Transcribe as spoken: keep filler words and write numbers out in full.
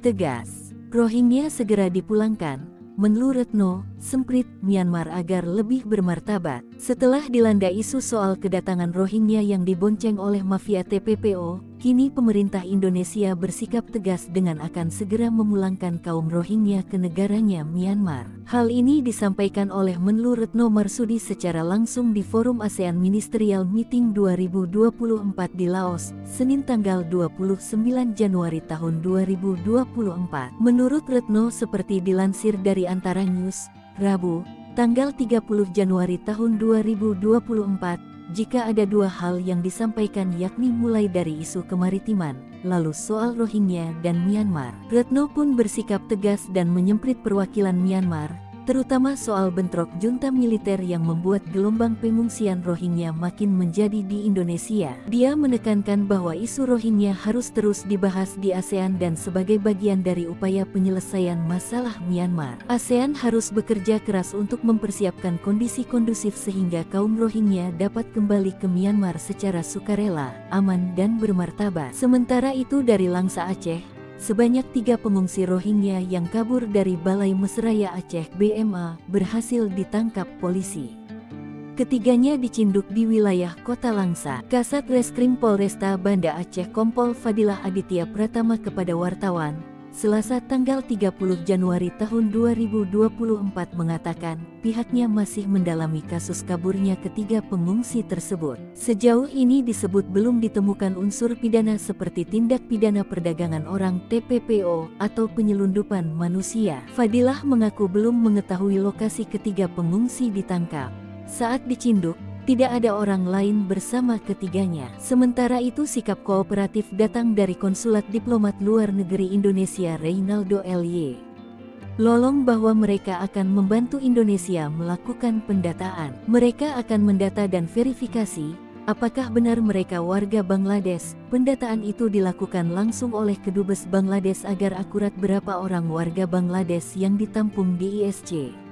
Tegas, Rohingya segera dipulangkan. Menlu Retno, semprit Myanmar agar lebih bermartabat. Setelah dilanda isu soal kedatangan Rohingya yang dibonceng oleh mafia T P P O, kini pemerintah Indonesia bersikap tegas dengan akan segera memulangkan kaum Rohingya ke negaranya Myanmar. Hal ini disampaikan oleh Menlu Retno Marsudi secara langsung di Forum ASEAN Ministerial Meeting dua ribu dua puluh empat di Laos, Senin tanggal dua puluh sembilan Januari tahun dua ribu dua puluh empat. Menurut Retno seperti dilansir dari Antara News, Rabu, tanggal tiga puluh Januari tahun dua ribu dua puluh empat, jika ada dua hal yang disampaikan yakni mulai dari isu kemaritiman, lalu soal Rohingya dan Myanmar. Retno pun bersikap tegas dan menyemprit perwakilan Myanmar, terutama soal bentrok junta militer yang membuat gelombang pengungsian Rohingya makin menjadi di Indonesia. Dia menekankan bahwa isu Rohingya harus terus dibahas di ASEAN dan sebagai bagian dari upaya penyelesaian masalah Myanmar. ASEAN harus bekerja keras untuk mempersiapkan kondisi kondusif sehingga kaum Rohingya dapat kembali ke Myanmar secara sukarela, aman dan bermartabat. Sementara itu dari Langsa Aceh, sebanyak tiga pengungsi Rohingya yang kabur dari Balai Mesraya Aceh B M A berhasil ditangkap polisi. Ketiganya dicinduk di wilayah Kota Langsa. Kasat Reskrim Polresta Banda Aceh Kompol Fadilah Aditya Pratama kepada wartawan, Selasa tanggal tiga puluh Januari tahun dua ribu dua puluh empat mengatakan, pihaknya masih mendalami kasus kaburnya ketiga pengungsi tersebut. Sejauh ini disebut belum ditemukan unsur pidana seperti tindak pidana perdagangan orang T P P O atau penyelundupan manusia. Fadilah mengaku belum mengetahui lokasi ketiga pengungsi ditangkap. Saat dicinduk, tidak ada orang lain bersama ketiganya. Sementara itu sikap kooperatif datang dari Konsulat Diplomat Luar Negeri Indonesia Reynaldo L Y Lolong bahwa mereka akan membantu Indonesia melakukan pendataan. Mereka akan mendata dan verifikasi apakah benar mereka warga Bangladesh. Pendataan itu dilakukan langsung oleh Kedubes Bangladesh agar akurat berapa orang warga Bangladesh yang ditampung di I S C.